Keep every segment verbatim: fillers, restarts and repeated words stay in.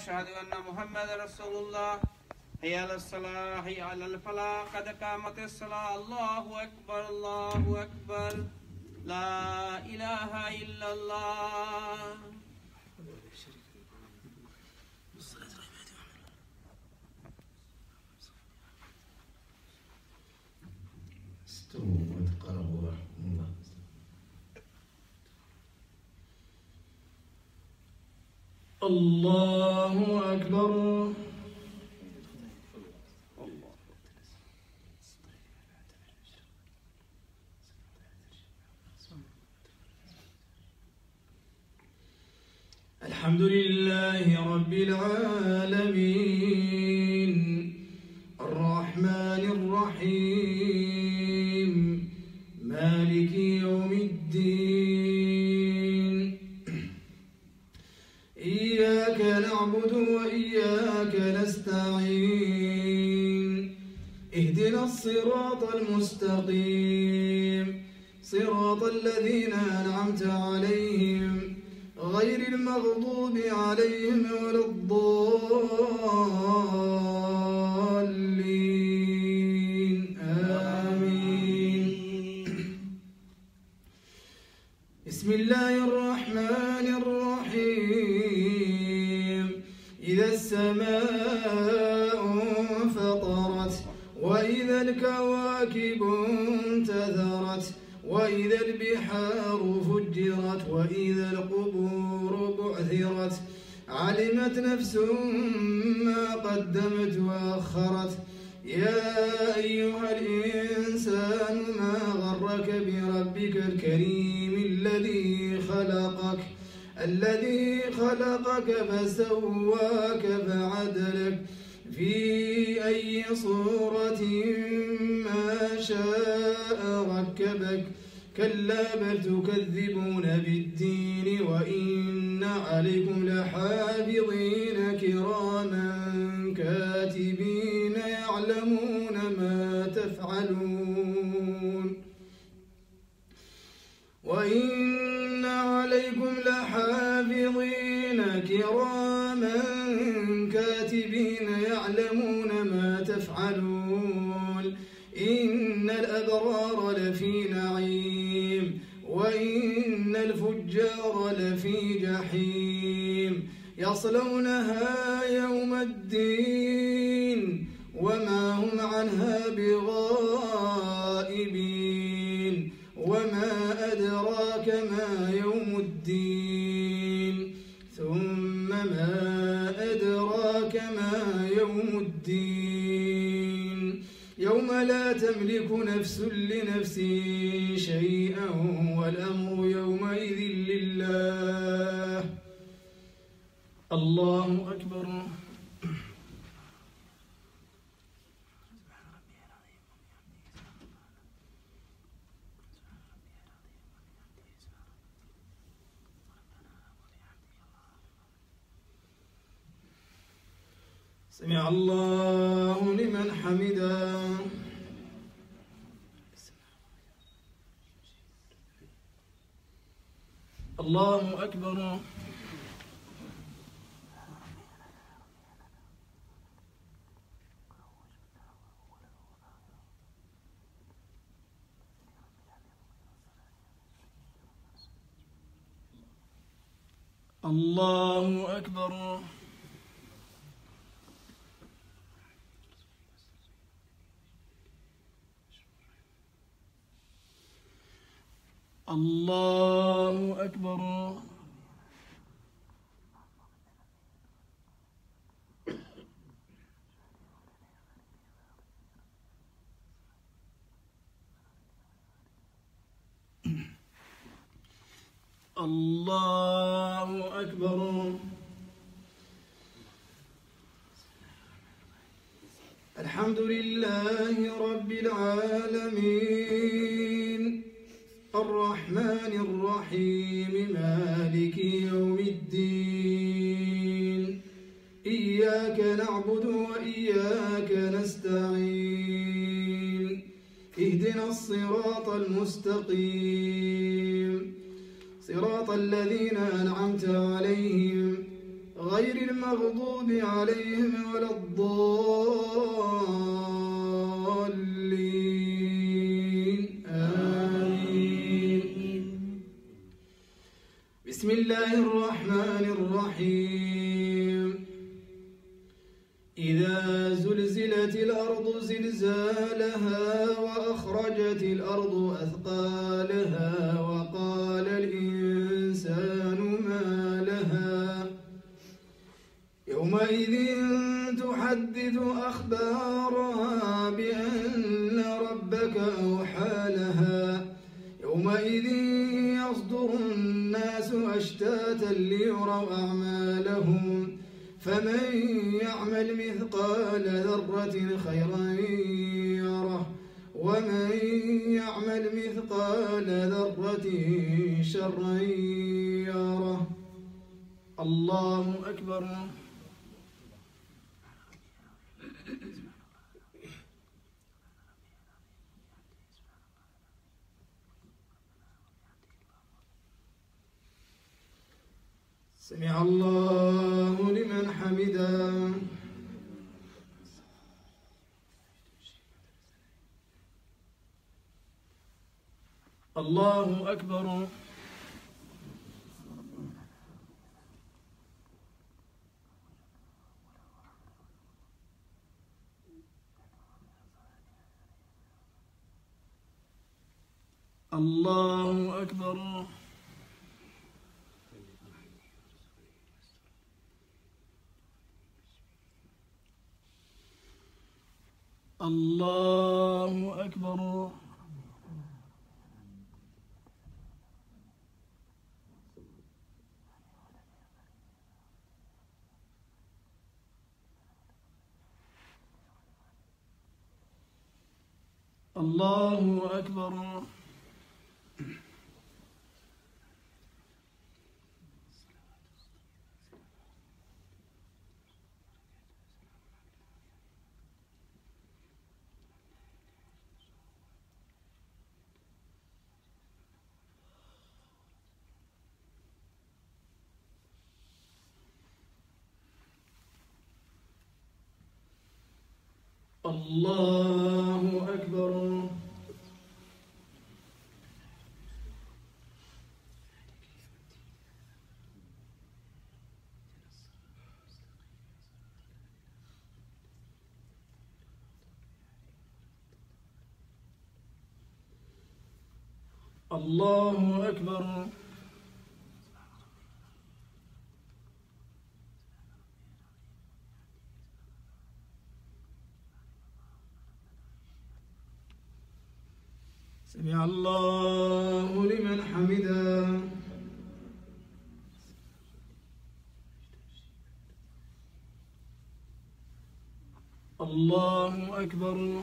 أشهد أن محمد رسول الله. حي على الصلاة حي على الفلاح قد قامت الصلاة. الله أكبر الله أكبر لا إله إلا الله. الله أكبر. الحمد لله رب العالمين الرحمن الرحيم مالك يوم الدين. إياك نعبد وإياك نستعين. اهدنا الصراط المستقيم صراط الذين أنعمت عليهم غير المغضوب عليهم ولا الضالين. آمين. بسم الله الرحمن الرحيم. إذا السماء انفطرت وإذا الكواكب انتثرت وإذا البحار فجرت وإذا القبور بعثرت علمت نفس ما قدمت وأخرت. يا أيها الإنسان ما غرك بربك الكريم الذي خلقك الذي خلقك فسواك فعدلك في أي صورة ما شاء ركبك. كلا بل تكذبون بالدين وإن عليكم لحافظين كراما كاتبين يعلمون ما تفعلون. وإن عليكم لحافظين كراما كاتبين يعلمون ما تفعلون. إن الأبرار لفي نعيم وإن الفجار لفي جحيم يصلونها يوم الدين وما هم عنها بغائبين. وما أدراك ما يوم الدين ثم ما أدراك ما يوم الدين. يوم لا تملك نفس لنفس شيئا والأمر يومئذ لله. الله أكبر. سمع الله لمن حمده. الله أكبر. الله أكبر. الله أكبر. الله أكبر. الحمد لله رب العالمين الرحمن الرحيم مالك يوم الدين. إياك نعبد وإياك نستعين. اهدنا الصراط المستقيم صراط الذين أنعمت عليهم غير المغضوب عليهم ولا الضالين آمين. بسم الله الرحمن الرحيم. إذا زلزلت الأرض زلزالها وأخرجت الأرض أثقالها وقال الإنسان ما لها يومئذ تحدث أخبارها بأن ربك أوحى لها يومئذ يصدر الناس أشتاتا ليروا أعمالهم فمن يعمل مثقال ذرة خيرا يره ومن يعمل مثقال ذرة شرا يره. الله أكبر. سمع الله لمن حمده. الله أكبر. الله أكبر. الله أكبر. الله أكبر. الله أكبر. الله أكبر. سمع الله لمن حمده. الله أكبر.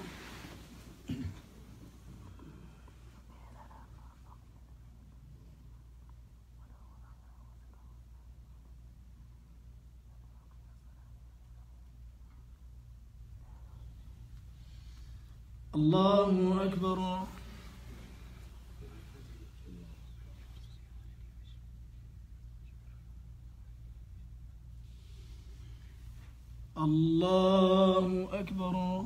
الله أكبر. الله أكبر.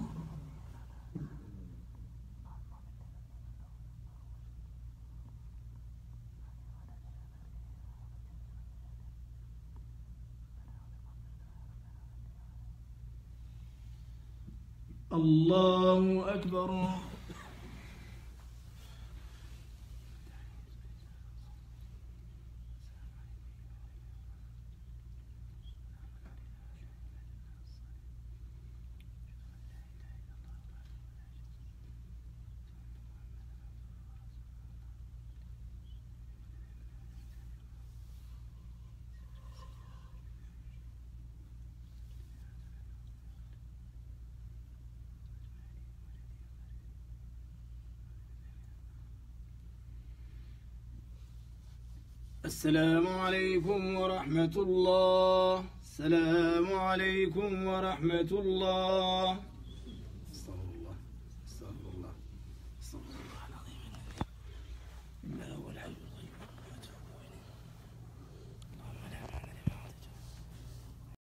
الله أكبر. السلام عليكم ورحمة الله. السلام عليكم ورحمة الله.